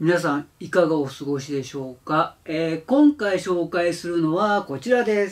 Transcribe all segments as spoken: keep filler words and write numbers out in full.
皆さんいかがお過ごしでしょうか。えー、今回紹介するのはこちらです。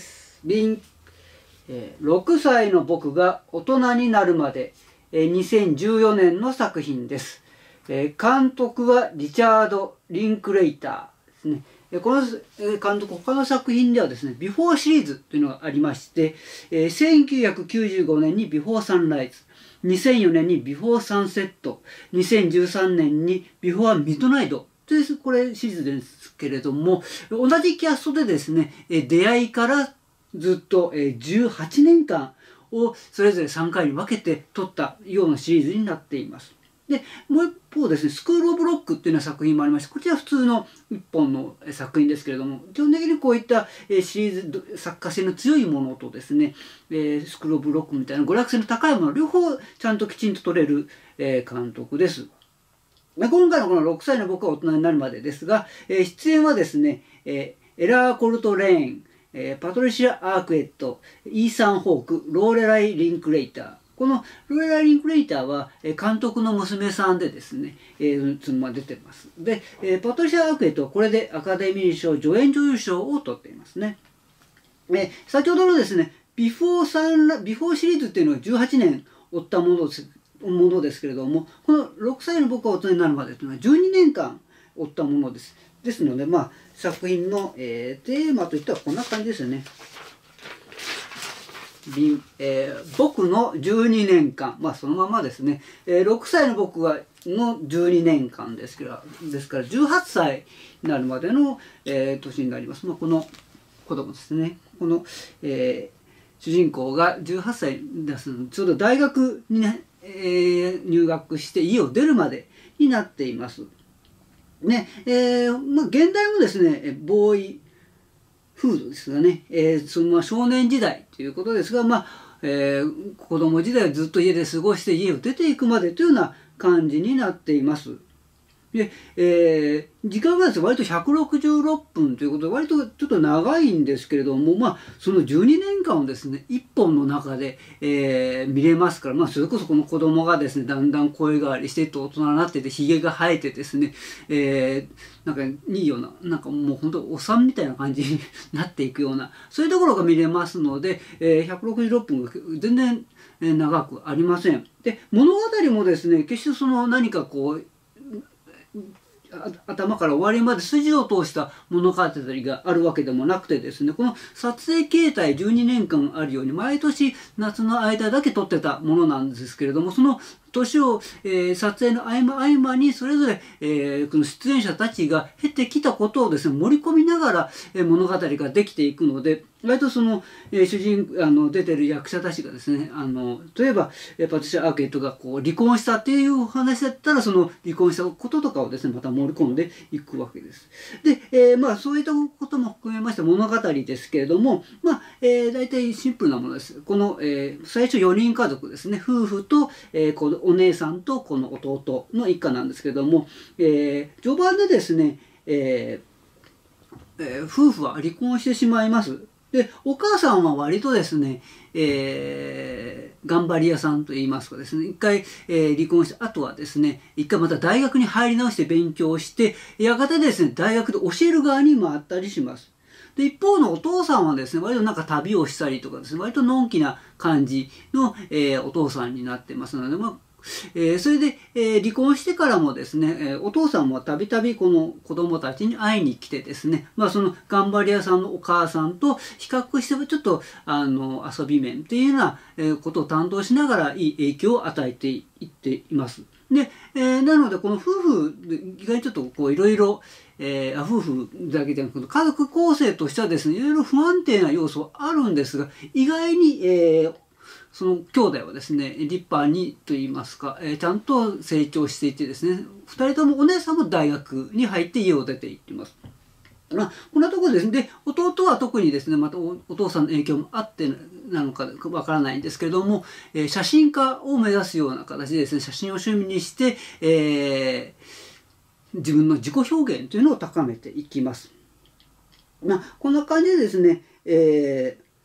ビン、えー、ろくさいの僕が大人になるまで、えー、にせんじゅうよねんの作品です。えー、監督はリチャード・リンクレイターですね。この監督、他の作品ではですね、ビフォーシリーズというのがありまして、えー、せんきゅうひゃくきゅうじゅうごねんにビフォーサンライズ、にせんよねんにビフォーサンセット、にせんじゅうさんねんにビフォーミッドナイトというこれシリーズですけれども、同じキャストでですね、出会いからずっとじゅうはちねんかんをそれぞれさんかいに分けて撮ったようなシリーズになっています。で、もう一方ですね、スクール・オブ・ロックっていうような作品もありまして、こちらは普通の一本の作品ですけれども、基本的にこういったシリーズ、作家性の強いものとですね、スクール・オブ・ロックみたいな娯楽性の高いもの、両方ちゃんときちんと撮れる監督です。今回のこのろくさいの僕が大人になるまでですが、出演はですね、エラー・コルトレーン、パトリシア・アークエット、イーサン・ホーク、ローレライ・リンクレイター、このローレライ・リンクレイターは監督の娘さんでですね、えー、出てます。で、パトリシア・アークエットはこれでアカデミー賞助演女優賞を取っていますね。え先ほどのですね、ビフォーサンビフォーシリーズっていうのはじゅうはちねん追ったものです。ものですけれども、このろくさいの僕が大人になるまでというのはじゅうにねんかん追ったものです。ですので、まあ、作品の、えー、テーマといったらこんな感じですよね。えー、僕のじゅうにねんかん、まあそのままですね、えー、ろくさいの僕がのじゅうにねんかんですから、ですからじゅうはっさいになるまでの、えー、年になります。まあ、この子供ですね。この、えー、主人公がじゅうはっさいですので、ちょうど大学にね、えー、入学して家を出るまでになっています。ね、えー、まあ現代もですね、ボーイフードですがね、えー、そのまあ少年時代ということですが、まあ、えー、子供時代はずっと家で過ごして家を出ていくまでというような感じになっています。で、えー、時間がですね、割とひゃくろくじゅうろっぷんということで、割とちょっと長いんですけれども、まあ、そのじゅうにねんかんをですね、いっぽんの中で、えー、見れますから、まあ、それこそこの子供がですね、だんだん声変わりしていって大人になってて、ひげが生えてですね、えー、なんかいいような、なんかもう本当おっさんみたいな感じになっていくような、そういうところが見れますので、えー、ひゃくろくじゅうろっぷんが全然長くありません。で、物語もですね、決してその何かこう、頭から終わりまで筋を通した物語があるわけでもなくてですね、この撮影形態じゅうにねんかんあるように毎年夏の間だけ撮ってたものなんですけれども、その年を、えー、撮影の合間合間にそれぞれ、えー、この出演者たちが経てきたことをですね盛り込みながら、えー、物語ができていくので、割とその、えー、主人あの出てる役者たちがですね、あの例えば、えー、パトリシア・アーケットがこう離婚したっていう話だったら、その離婚したこととかをですねまた盛り込んでいくわけです。で、えー、まあそういったことも含めました物語ですけれども、まあ、えー、大体シンプルなものです。この、えー、最初よにんかぞくですね、夫婦と、えー、このお姉さんとこの弟の一家なんですけれども、えー、序盤でですね、えーえー、夫婦は離婚してしまいます。で、お母さんは割とですね、えー、頑張り屋さんといいますかですね、一回、えー、離婚して、あとはですね、一回また大学に入り直して勉強して、やがてですね、大学で教える側に回ったりします。で、一方のお父さんはですね、割となんか旅をしたりとかですね、割とのんきな感じの、えー、お父さんになってますので、まあ、えー、それで、えー、離婚してからもですね、えー、お父さんもたびたびこの子供たちに会いに来てですね、まあ、その頑張り屋さんのお母さんと比較してちょっとあの遊び面っていうような、えー、ことを担当しながらいい影響を与えていっています。で、えー、なのでこの夫婦意外にちょっとこういろいろえー、夫婦だけでなく家族構成としてはですね、いろいろ不安定な要素はあるんですが、意外に、えー、その兄弟はですね、立派にと言いますか、えー、ちゃんと成長していてですね、ふたりともお姉さんも大学に入って家を出ていっています。まあ、こんなところですね。で、弟は特にですね、また お, お父さんの影響もあってなのかわからないんですけれども、えー、写真家を目指すような形でですね、写真を趣味にして、えー自分の自己表現というのを高めていきます。まあ、こんな感じでですね、えー、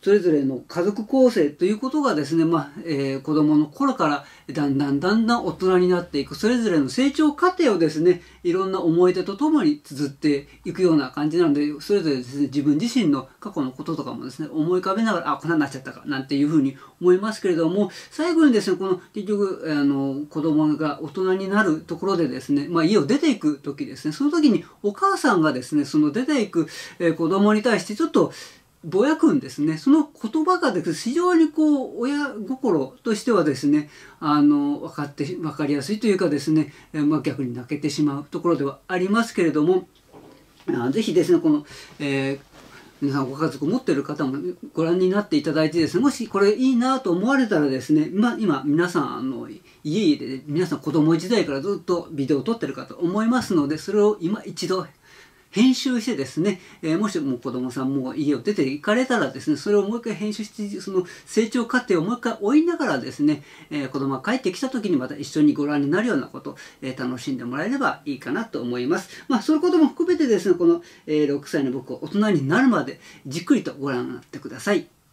それぞれの家族構成ということがですね、まあえー、子供の頃からだんだんだんだん大人になっていく、それぞれの成長過程をですね、いろんな思い出とともに綴っていくような感じなので、それぞれですね、自分自身の過去のこととかもですね、思い浮かべながら、あ、こんなになっちゃったか、なんていうふうに思いますけれども、最後にですね、この結局、あの、子供が大人になるところでですね、まあ家を出ていく時ですね、その時にお母さんがですね、その出ていく、えー、子供に対してちょっと、ぼやくんですね。その言葉がですね、非常にこう、親心としてはですね、あの、分かって、分かりやすいというかですね、えまあ、逆に泣けてしまうところではありますけれども、あぜひですね、この、えー皆さんご家族持っている方もご覧になっていただいてですね、もしこれいいなと思われたらですね、まあ、今皆さんあの家々で皆さん子供時代からずっとビデオを撮ってるかと思いますので、それを今一度編集してですね、えー、もしもう子供さんも家を出て行かれたらですね、それをもう一回編集して、その成長過程をもう一回追いながらですね、えー、子供が帰ってきた時にまた一緒にご覧になるようなことを、えー、楽しんでもらえればいいかなと思います。まあ、そういうことも含めてですね、この、えー、ろくさいの僕は大人になるまでじっくりとご覧になってください。